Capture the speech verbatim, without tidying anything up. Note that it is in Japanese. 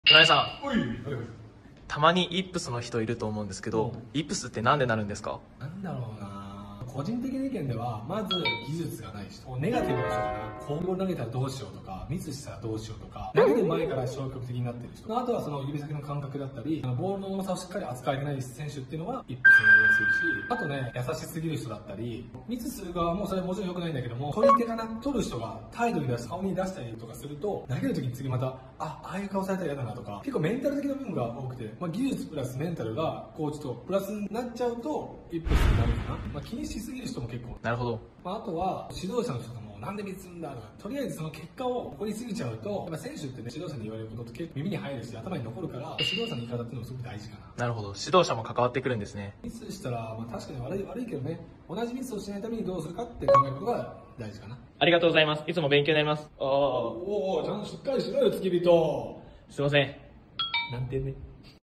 村井さん、 おい、はいはい。 たまにイップスの人いると思うんですけど、イップスってなんでなるんですか？ なんだろうな。個人的な意見では、まず技術がない人、ネガティブな人かな。今後投げたらどうしようとか、ミスしたらどうしようとか、投げる前から消極的になってる人、あとはその指先の感覚だったり、ボールの重さをしっかり扱えてない選手っていうのはイップスになりやすいし、あとね、優しすぎる人だったり、ミスする側もそれはもちろん良くないんだけども、取り手かな、取る人が態度に出す、顔に出したりとかすると、投げる時に次また、あ、ああいう顔されたら嫌だなとか、結構メンタル的な部分が多くて、まあ、技術プラスメンタルが、こうちょっとプラスになっちゃうと、イップスになるかな。まあ、気にしすぎる人も結構。 なるほど。 まあ、あとは指導者の人とかもなんでミスするんだとか、とりあえずその結果を怒りすぎちゃうと、やっぱ選手ってね、指導者に言われることって結構耳に入るし頭に残るから、指導者の言い方っていうのもすごく大事かな。 なるほど。指導者も関わってくるんですね。 ミスしたら、まあ、確かに悪い悪いけどね、同じミスをしないためにどうするかって考えることが大事かな。 ありがとうございます。いつも勉強になります。ああ、 おお、ちゃんとしっかりしろよ、付き人。 すいません。 なんてね。